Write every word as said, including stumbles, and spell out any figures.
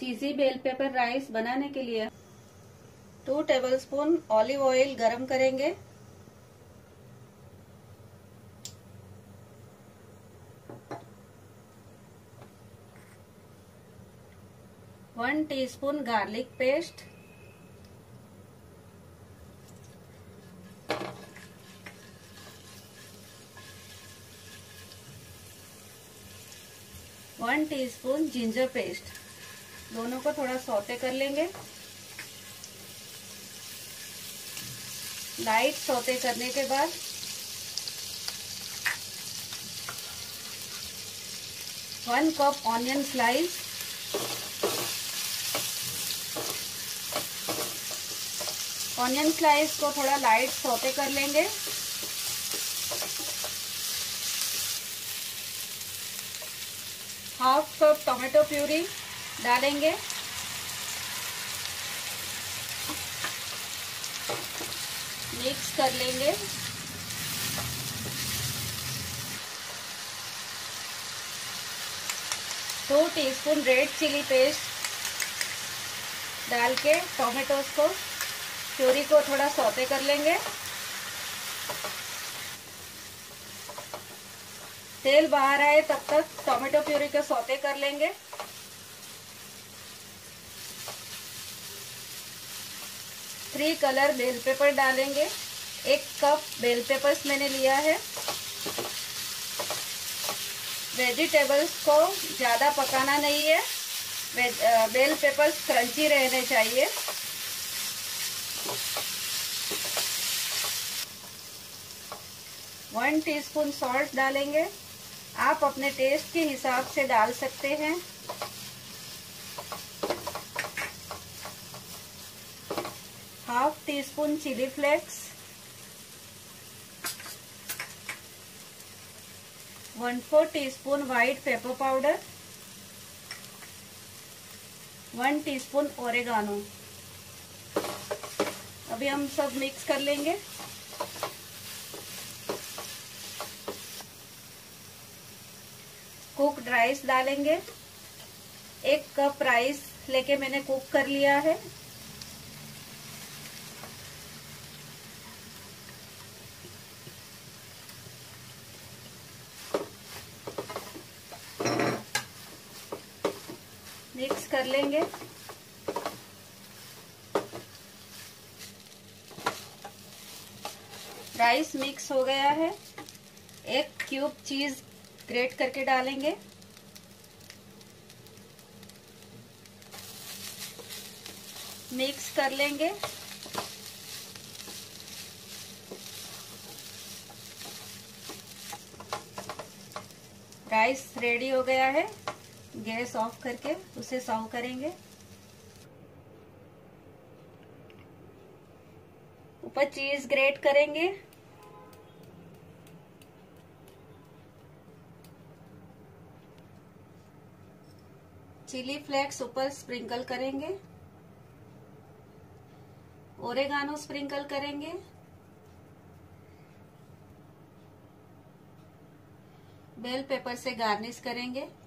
चीजी bell pepper rice बनाने के लिए टू टेबलस्पून ऑलिव ऑयल गरम करेंगे। One teaspoon garlic paste, one teaspoon ginger paste. दोनों को थोड़ा सौते कर लेंगे। लाइट सौते करने के बाद one cup onion slice, onion slice को थोड़ा लाइट सौते कर लेंगे। हाफ कप टोमेटो प्यूरी डालेंगे। मिक्स कर लेंगे। दो टीस्पून रेड चिली पेस्ट डाल के टोमेटोज को प्यूरी को थोड़ा सौते कर लेंगे। तेल बाहर आए तब तक टोमेटो प्यूरी को सौते कर लेंगे। थ्री कलर बेल पेपर डालेंगे। एक कप बेल पेपर्स मैंने लिया है। वेजिटेबल्स को ज़्यादा पकाना नहीं है, बेल पेपर्स क्रंची रहने चाहिए। वन टीस्पून सॉल्ट डालेंगे। आप अपने टेस्ट के हिसाब से डाल सकते हैं। Half teaspoon chilli flakes, one four teaspoon white pepper powder, one teaspoon oregano. अभी हम सब मिक्स कर लेंगे। कुक्ड राइस डालेंगे। एक कप राइस लेके मैंने कुक कर लिया है। मिक्स कर लेंगे। राइस मिक्स हो गया है। एक क्यूब चीज ग्रेट करके डालेंगे। मिक्स कर लेंगे। राइस रेडी हो गया है। गैस ऑफ करके उसे सर्व करेंगे। ऊपर चीज ग्रेट करेंगे। चिली फ्लेक्स ऊपर स्प्रिंकल करेंगे। ओरेगानो स्प्रिंकल करेंगे। बेल पेपर से गार्निश करेंगे।